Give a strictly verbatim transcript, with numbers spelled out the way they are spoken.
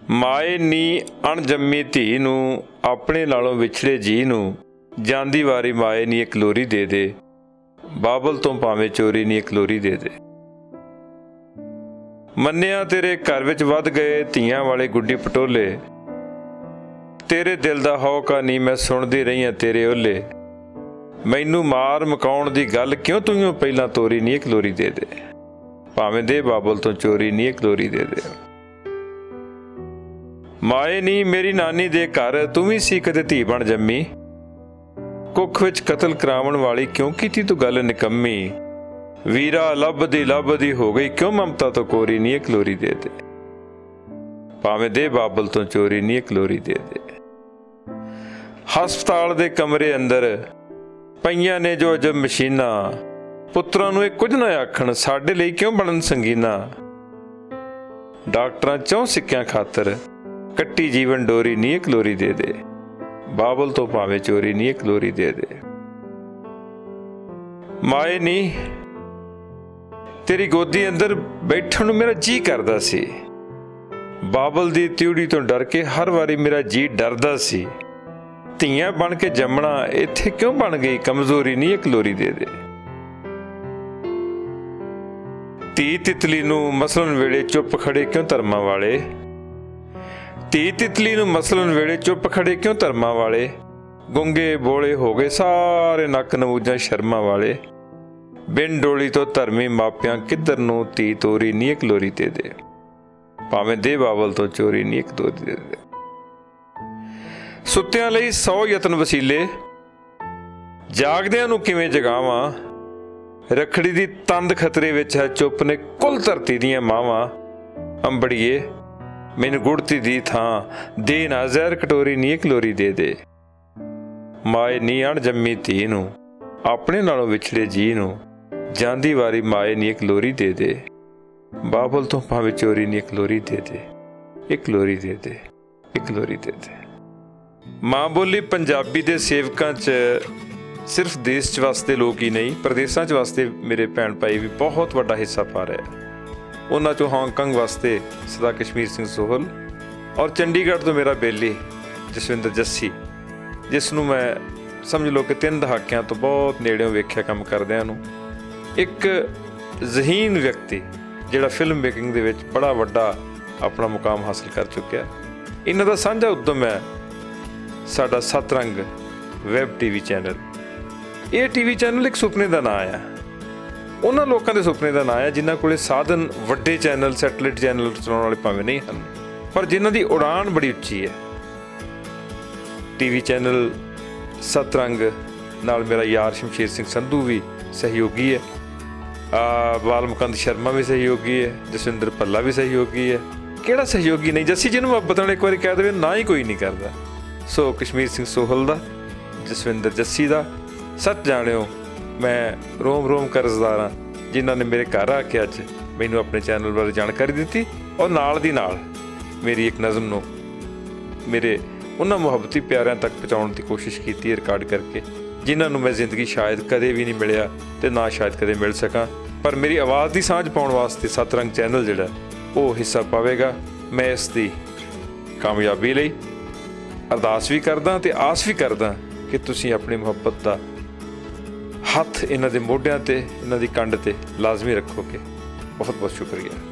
माए नी अणजम्मी धी नूं अपने नालों विछड़े जी नूं जांदी वारी माए नी एक लोरी दे दे, बाबल तो भावें चोरी नी एक लोरी दे दे। मन्निया तेरे घर विच वध गए धीआं वाले गुड्डी पटोले, तेरे दिल दा हौका नी मैं सुणदी रही हां तेरे ओले। मैनू मार मकाउण दी गल क्यों तूं पहलां तोरी नी एक लोरी दे दे, भावें दे बाबल तो चोरी नी एक लोरी दे दे। माए नी मेरी नानी दे घर तू भी सी कदे धी बण जम्मी, कुख विच कतल करावण वाली क्यों कीती तू गल निकम्मी। वीरा लभदी लभदी हो गई क्यों ममता तो कोरी नी एक लोरी दे दे, भावें दे बाबल तो चोरी नी एक लोरी दे दे। हस्पताल दे कमरे अंदर पईयां ने जो अजब मशीनां, पुत्रां नूं कुछ ना आखण साडे लई क्यों बनन संगीना। डॉक्टरां चौं सिक्कियां खातर कट्टी जीवन डोरी नी एक लोरी दे दे, बाबल तो भावें चोरी नी एक लोरी दे दे। माए नी तेरी गोदी अंदर बैठण नूं मेरा जी करदा सी, बाबल दी त्यूड़ी तो डर के हर वारी मेरा जी डरदा सी। धीआं बन के जमना इत्थे क्यों बन गई कमजोरी नी एक लोरी दे दे। धी तितली नूं मसलन वेले चुप खड़े क्यों धर्मां वाले, धी तितली नूं मसलन वेले चुप खड़े क्यों धर्मां वाले। गुंगे बोले हो गए सारे नक नमूजां शर्मां वाले, बिन डोली तो धर्मी मापियां किधर नूं धी तोरी नी एक लोरी दे दे, भावें दे बाबल तो चोरी नी एक लोरी दे दे। सुत्तियां लई सौ यतन वसीले, जागदियां नूं किवें जगावां। रखड़ी दी तंद खतरे विच है चुप ने कुल धरती दियां मावां। अंबड़िए मैनूं गुड़ती दी थां दे ना जहर कटोरी नी एक लोरी दे दे, माए नी अणजम्मी धी नूं अपने नालों विछड़े जी नूं जांदी वारी माए नी एक लोरी दे दे, बाबल तो भावें चोरी नी एक लोरी दे दे, एक लोरी दे दे, एक लोरी दे दे। मां बोली पंजाबी दे सेवकां च सिर्फ देश च वसदे लोग ही नहीं, प्रदेशां च वसदे मेरे भैन भाई भी बहुत वड्डा हिस्सा पा रहे हैं। उन्हां चों हांगकांग वास्ते सरदार कश्मीर सिंह सोहल और चंडीगढ़ तो मेरा बेली जसविंदर जस्सी, जिसनूं मैं समझ लो कि तीन दहाकिਆਂ तो बहुत नेड़िਓਂ ਵੇਖਿਆ ਕੰਮ ਕਰਦਿਆਂ ਨੂੰ। एक ਜ਼ਹੀਨ ਵਿਅਕਤੀ ਜਿਹੜਾ ਫਿਲਮ ਮੇਕਿੰਗ ਦੇ ਵਿੱਚ ਬੜਾ ਵੱਡਾ ਆਪਣਾ ਮੁਕਾਮ ਹਾਸਲ ਕਰ ਚੁੱਕਿਆ। ਇਹਨਾਂ ਦਾ ਸਾਂਝਾ ਉਦਮ ਹੈ ਸਾਡਾ Satrang web T V channel. ਇਹ ਟੀ ਵੀ ਚੈਨਲ ਇੱਕ ਸੁਪਨੇ ਦਾ ਨਾਂ ਆ, ਉਹਨਾਂ ਲੋਕਾਂ ਦੇ ਸੁਪਨੇ ਦਾ ਨਾਂ ਆ ਜਿਨ੍ਹਾਂ ਕੋਲੇ ਸਾਧਨ ਵੱਡੇ ਚੈਨਲ ਸੈਟਲਾਈਟ ਚੈਨਲ ਚਲਾਉਣ ਵਾਲੇ ਭਾਵੇਂ ਨਹੀਂ ਹਨ, ਪਰ ਜਿਨ੍ਹਾਂ ਦੀ ਉਡਾਨ ਬੜੀ ਉੱਚੀ ਹੈ। ਟੀ ਵੀ ਚੈਨਲ ਸਤਰੰਗ ਨਾਲ ਮੇਰਾ ਯਾਰ ਸ਼ਮਸ਼ੇਰ ਸਿੰਘ ਸੰਧੂ ਵੀ ਸਹਿਯੋਗੀ ਹੈ, ਬਾਲ ਮੁਕੰਦ ਸ਼ਰਮਾ ਵੀ ਸਹਿਯੋਗੀ ਹੈ, ਜਸਵਿੰਦਰ ਭੱਲਾ ਵੀ ਸਹਿਯੋਗੀ ਹੈ। ਕਿਹੜਾ ਸਹਿਯੋਗੀ ਨਹੀਂ, ਜੱਸੀ ਜਿਹਨੂੰ ਮੁਹੱਬਤ ਨਾਲ ਇੱਕ ਵਾਰੀ ਕਹਿ ਦੇਵੇ ਨਾ ਹੀ ਕੋਈ ਨਹੀਂ ਕਰਦਾ। ਸੋ ਕਸ਼ਮੀਰ ਸਿੰਘ ਸੋਹਲ ਦਾ, ਜਸਵਿੰਦਰ ਜੱਸੀ ਦਾ ਸੱਚ ਜਾਣਿਓ ਮੈਂ ਰੋਮ ਰੋਮ ਕਰਜ਼ਦਾਰ ਹਾਂ, ਜਿਨ੍ਹਾਂ ਨੇ ਮੇਰੇ ਘਰ ਆ ਕੇ ਅੱਜ ਮੈਨੂੰ ਆਪਣੇ ਚੈਨਲ ਬਾਰੇ ਜਾਣਕਾਰੀ ਦਿੱਤੀ ਔਰ ਨਾਲ ਦੀ ਨਾਲ ਮੇਰੀ ਇੱਕ ਨਜ਼ਮ ਨੂੰ ਮੇਰੇ ਉਹਨਾਂ ਮੁਹੱਬਤੀ ਪਿਆਰਿਆਂ ਤੱਕ ਪਹੁੰਚਾਉਣ ਦੀ ਕੋਸ਼ਿਸ਼ ਕੀਤੀ ਰਿਕਾਰਡ ਕਰਕੇ, ਜਿਨ੍ਹਾਂ ਨੂੰ ਮੈਂ ਜ਼ਿੰਦਗੀ ਸ਼ਾਇਦ ਕਦੇ ਵੀ ਨਹੀਂ ਮਿਲਿਆ ਅਤੇ ਨਾ ਸ਼ਾਇਦ ਕਦੇ ਮਿਲ ਸਕਾਂ। ਪਰ ਮੇਰੀ ਆਵਾਜ਼ ਦੀ ਸਾਂਝ ਪਾਉਣ ਵਾਸਤੇ ਸਤਰੰਗ ਚੈਨਲ ਜਿਹੜਾ ਉਹ ਹਿੱਸਾ ਪਾਵੇਗਾ। ਮੈਂ ਇਸ ਦੀ ਕਾਮਯਾਬੀ ਲਈ ਅਰਦਾਸ ਵੀ ਕਰਦਾ ਅਤੇ ਆਸ ਵੀ ਕਰਦਾ ਕਿ ਤੁਸੀਂ ਆਪਣੀ ਮੁਹੱਬਤ ਦਾ ਹੱਥ ਇਹਨਾਂ ਦੇ ਮੋਢਿਆਂ 'ਤੇ, ਇਹਨਾਂ ਦੀ ਕੰਡ 'ਤੇ ਲਾਜ਼ਮੀ ਰੱਖੋਗੇ। ਬਹੁਤ ਬਹੁਤ ਸ਼ੁਕਰੀਆ।